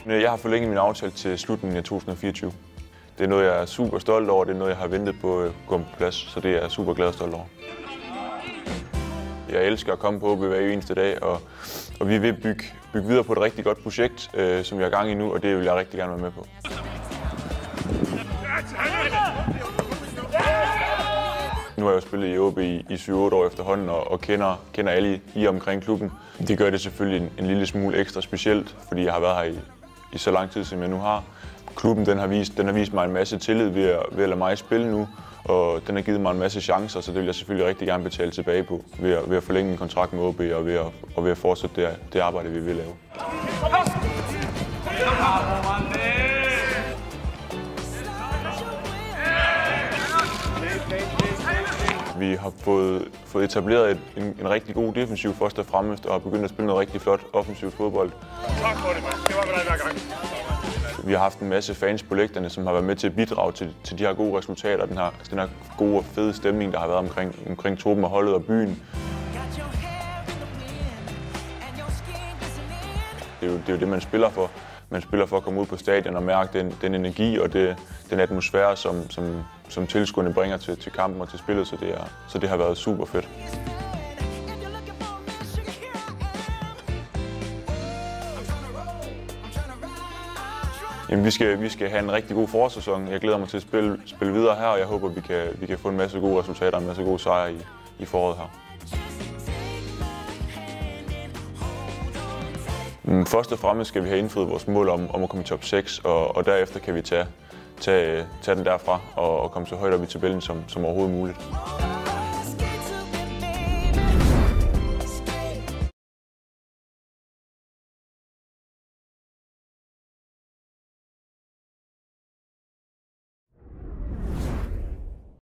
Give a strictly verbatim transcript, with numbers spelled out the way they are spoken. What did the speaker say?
Jeg har forlænget min aftale til slutningen af to tusind og fireogtyve. Det er noget, jeg er super stolt over, det er noget, jeg har ventet på at komme på plads, så det er jeg super glad og stolt over. Jeg elsker at komme på O B hver eneste dag, og, og vi vil bygge, bygge videre på et rigtig godt projekt, øh, som vi har gang i nu, og det vil jeg rigtig gerne være med på. Nu har jeg jo spillet i O B i, i syv otte år efterhånden, og, og kender, kender alle i, i omkring klubben. Det gør det selvfølgelig en, en lille smule ekstra specielt, fordi jeg har været her i, i så lang tid, som jeg nu har. Klubben den har, vist, den har vist mig en masse tillid ved at, ved at lade mig spille nu, og den har givet mig en masse chancer, så det vil jeg selvfølgelig rigtig gerne betale tilbage på ved at, ved at forlænge min kontrakt med O B og ved at, og ved at fortsætte det, det arbejde, vi vil lave. Vi har fået, fået etableret et, en, en rigtig god defensiv først og fremmest, og har begyndt at spille noget rigtig flot offensivt fodbold. Tak for det, man. Det var med dig hver gang. Vi har haft en masse fans på lægterne, som har været med til at bidrage til, til de her gode resultater, den her, den her gode og fede stemning, der har været omkring, omkring truppen og holdet og byen. Det er, jo, det er jo det, man spiller for. Man spiller for at komme ud på stadion og mærke den, den energi og det, den atmosfære, som, som, som tilskuerne bringer til, til kampen og til spillet, så det, er, så det har været super fedt. Jamen, vi, skal, vi skal have en rigtig god forårssæson. Jeg glæder mig til at spille, spille videre her, og jeg håber, vi kan, vi kan få en masse gode resultater og en masse gode sejre i, i foråret her. Først og fremmest skal vi have indfriet vores mål om, om at komme i top seks, og, og derefter kan vi tage, tage, tage den derfra og, og komme så højt op i tabellen som, som overhovedet muligt.